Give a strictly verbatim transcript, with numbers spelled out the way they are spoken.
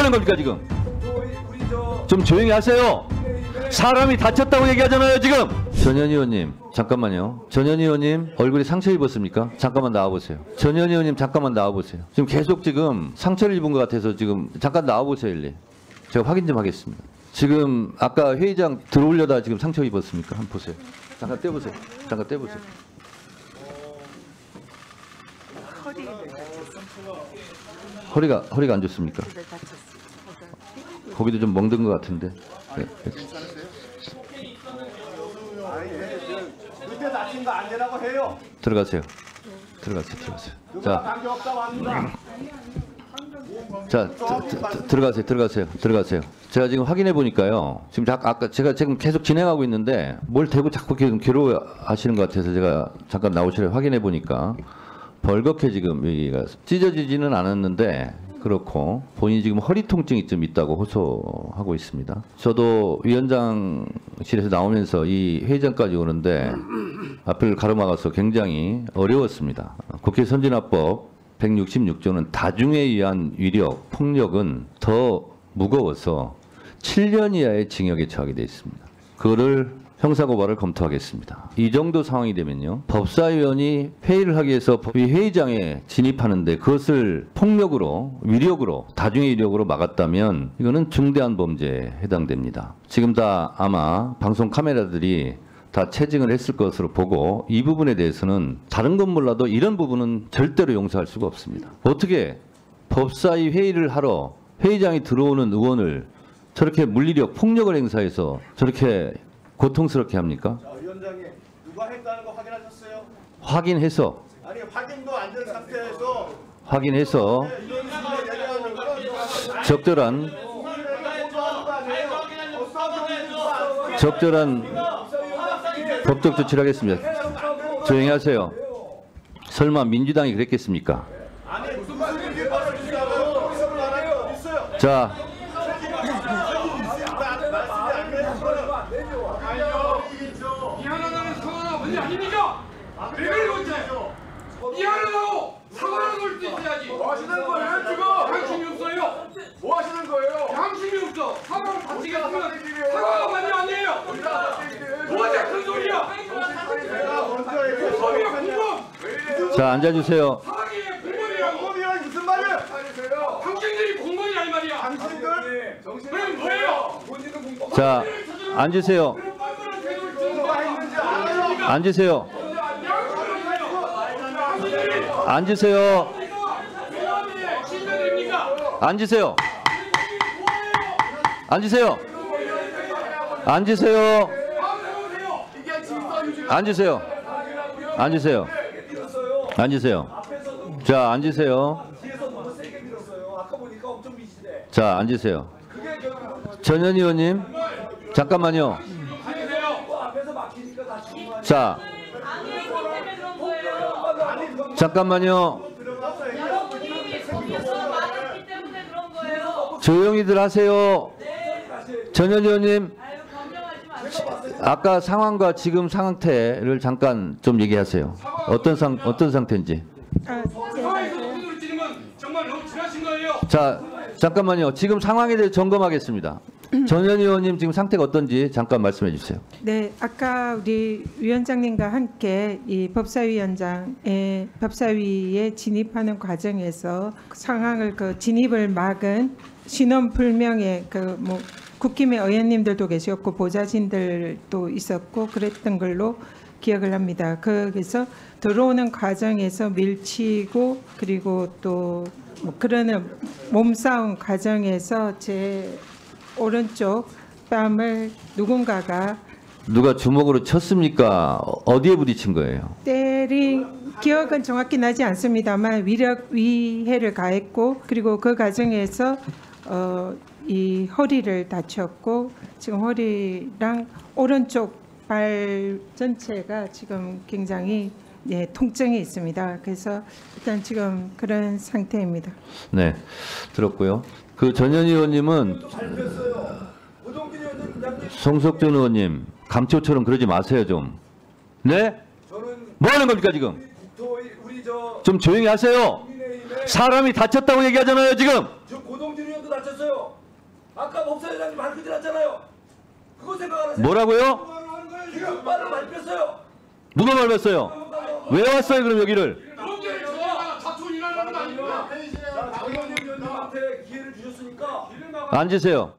하는 겁니까 지금? 좀 조용히 하세요. 사람이 다쳤다고 얘기하잖아요 지금. 전현 의원님 잠깐만요. 전현 의원님 얼굴에 상처 입었습니까? 잠깐만 나와보세요. 전현 의원님 잠깐만 나와보세요. 지금 계속 지금 상처를 입은 것 같아서 지금 잠깐 나와보세요 일리. 제가 확인 좀 하겠습니다. 지금 아까 회의장 들어오려다 지금 상처 입었습니까? 한번 보세요. 잠깐 떼보세요. 잠깐 떼보세요. 허리가 허리가 안 좋습니까? 거기도 좀 멍든 것 같은데. 네. 그때 다친 거 안 되라고 해요. 들어가세요. 들어가세요. 들어가세요. 자, 자, 자, 자, 들어가세요. 들어가세요. 들어가세요. 제가 지금 확인해 보니까요. 지금 자, 아까 제가 지금 계속 진행하고 있는데 뭘 대고 자꾸 계속 괴로워하시는 것 같아서 제가 잠깐 나오시려 확인해 보니까 벌겋게 지금 여기가 찢어지지는 않았는데. 그렇고 본인이 지금 허리 통증이 좀 있다고 호소하고 있습니다. 저도 위원장실에서 나오면서 이 회의장까지 오는데 앞을 가로막아서 굉장히 어려웠습니다. 국회 선진화법 백육십육 조는 다중에 의한 위력, 폭력은 더 무거워서 칠 년 이하의 징역에 처하게 되어 있습니다. 그거를 형사고발을 검토하겠습니다. 이 정도 상황이 되면요. 법사위원이 회의를 하기 위해서 회의장에 진입하는데 그것을 폭력으로, 위력으로, 다중의 위력으로 막았다면 이거는 중대한 범죄에 해당됩니다. 지금 다 아마 방송 카메라들이 다 체증을 했을 것으로 보고 이 부분에 대해서는 다른 건 몰라도 이런 부분은 절대로 용서할 수가 없습니다. 어떻게 법사위 회의를 하러 회의장에 들어오는 의원을 저렇게 물리력, 폭력을 행사해서 저렇게 고통스럽게 합니까? 자, 위원장님, 누가 했다는 거 확인하셨어요? 확인해서. 아니, 확인도 안 된 상태에서. 확인해서 적절한 적절한 법적 조치를 하겠습니다. 조용히 하세요. 설마 민주당이 그랬겠습니까? 아니, 무슨 말씀인지 말해주시라고. 있어요. 자. 미안하다는 사과가 문제 아닙니까? 왜 그리고 있지? 미안하다고 사과를 걸 수 있어야지. 뭐 하시는 거예요, 지금? 양심이 없어요. 뭐 하시는 거예요? 양심이 없어. 사과를 바치겠으면 사과가 맞냐 아니에요? 뭐지 큰 소리야? 내가 먼저 얘기해. 공범이야 공범. 자, 앉아주세요. 사기의 공범이라고. 공범이란 무슨 말이에요? 당신들이 공범이란 말이야. 당신들? 그럼 뭐예요? 자, 앉으세요. 앉으세요. 앉으세요. 앉으세요. 앉으세요. 앉으세요. 앉으세요. 앉으세요. 앉으세요. 자, 앉으세요. 자, 앉으세요. 전현 의원님, 잠깐만요. 자, 잠깐만요. 조용히들 하세요. 전현 의원님, 아까 상황과 지금 상태를 잠깐 좀 얘기하세요. 어떤 상 어떤 상태인지. 자, 잠깐만요. 지금 상황에 대해 점검하겠습니다. 전현 의원님 지금 상태가 어떤지 잠깐 말씀해 주세요. 네, 아까 우리 위원장님과 함께 이 법사위원장의 법사위에 진입하는 과정에서 상황을 그 진입을 막은 신원 불명의 그 뭐 국힘의 의원님들도 계셨고 보좌진들도 있었고 그랬던 걸로 기억을 합니다. 거기서 들어오는 과정에서 밀치고 그리고 또 뭐 그러는 몸싸움 과정에서 제 오른쪽 뺨을 누군가가 누가 주먹으로 쳤습니까? 어디에 부딪힌 거예요? 때린 기억은 정확히 나지 않습니다만 위력 위해를 가했고 그리고 그 과정에서 어, 이 허리를 다쳤고 지금 허리랑 오른쪽 발 전체가 지금 굉장히 네, 통증이 있습니다. 그래서 일단 지금 그런 상태입니다. 네, 들었고요. 그 전현 의원님은 송석준 의원님 감초처럼 그러지 마세요 좀. 네? 뭐 하는 겁니까 지금? 좀 조용히 하세요. 사람이 다쳤다고 얘기하잖아요 지금. 고동준 의원도 다쳤어요. 생각하셨어요? 아까 법사위원장님 발표 드렸잖아요. 그거 생각 안 하세요? 뭐라고요? 지금 발로 밟혔어요. 누가 밟았어요? 왜 왔어요 그럼 여기를? 그런데 제가 자초 일하는 건 아닙니다. 자, 정영진 위원님한테 기회를 주셨으니까 앉으세요.